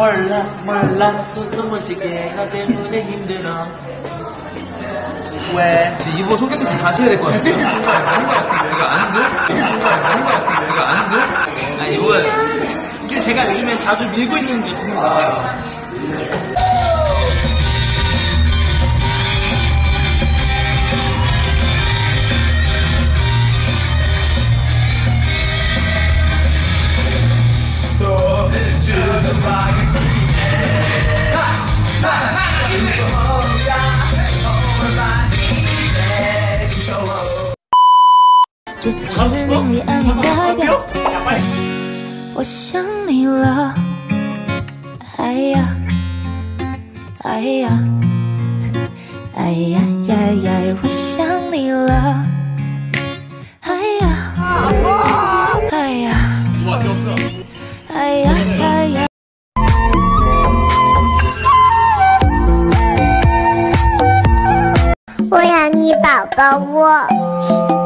몰라 숨도 못 쉬게 너 때문에 힘들어. 왜? 이거 소개팅 다시 해야 될 것 같아. 이거 아닌데? 이거 아닌데? 아, 이거 제가 요즘에 자주 밀고 있는 제품인가. 这是你爱你代表，我想你了，哎呀，哎呀，哎呀呀呀，我想你了，哎呀，哎呀，哎呀呀呀。 我养你宝宝窝。